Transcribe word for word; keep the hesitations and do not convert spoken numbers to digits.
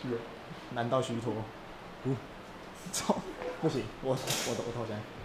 有难道虚脱？ 嗯， 操，不行，我我我投降。